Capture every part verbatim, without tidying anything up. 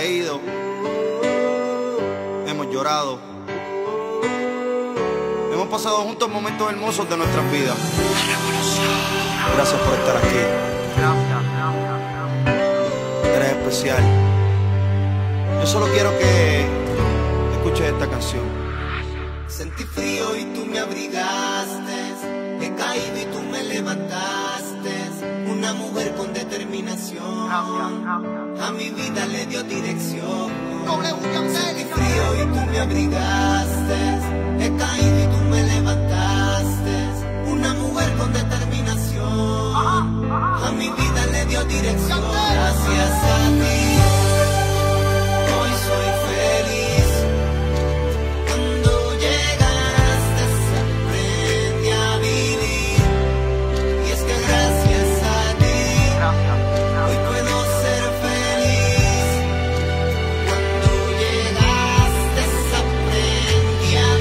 reído, hemos llorado, hemos pasado juntos momentos hermosos de nuestras vidas. Gracias por estar aquí. Eres especial. Yo solo quiero que escuches esta canción. Sentí frío y tú me abrigaste, he caído y tú me levantaste. Una mujer con determinación, a mi vida le dio dirección. Sentí frío y tú me abrigaste, he caído y tú me levantaste. Una mujer con determinación, a mi vida le dio dirección. Gracias a ti, hoy soy feliz. Cuando llegaste se aprende a vivir, y es que gracias a ti hoy puedo ser feliz. Cuando llegaste se aprende a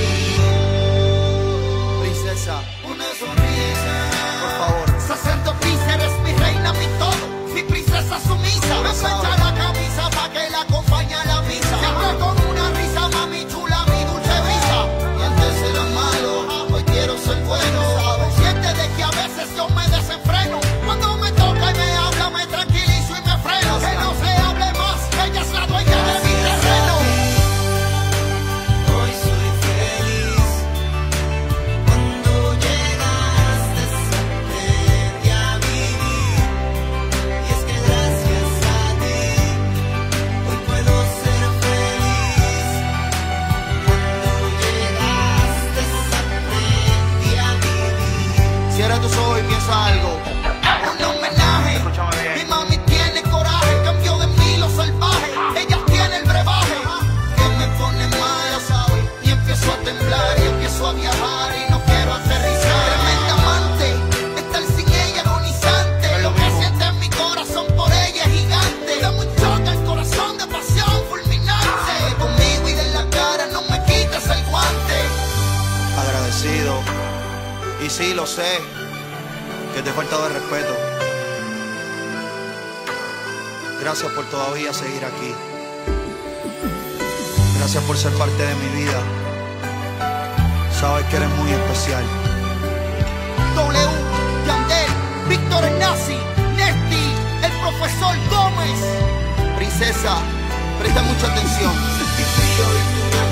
vivir. Princesa, Una sonrisa, por favor. sesenta pis, eres mi reina, mi todo, mi princesa sumisa. Me echa la camisa pa' que la acompañe a la misa. Siempre con una risa, mami chula, mi dulce brisa. Y antes era malo, hoy quiero ser bueno. Consciente de que a veces yo me desenfreno. Cuando me toca y me habla, me tranquilizo y me freno. Que no se hable más, ella es la dueña de mi terreno. Hoy soy feliz. Cuando llegaste se aprende a vivir, y es que gracias a ti hoy puedo ser feliz. Cuando llegaste se aprende a vivir. Cierra tus ojos y piensa algo. Un homenaje, mi mami tiene coraje, cambió de mí lo salvaje, ella tiene el brebaje, que me pone mal, y empiezo a temblar, y empiezo a viajar, y no quiero aterrizar. Tremenda amante, estar sin ella agonizante, lo que siente en mi corazón por ella es gigante. Da muy choca el corazón de pasión fulminante, conmigo y de la cara no me quites el guante. Agradecido. Y sí, lo sé, que te he faltado el respeto. Gracias por todavía seguir aquí. Gracias por ser parte de mi vida. Sabes que eres muy especial. W, Yandel, Víctor el Nazi, Nesti, el profesor Gómez. Princesa, presta mucha atención. Sentí frío y tú me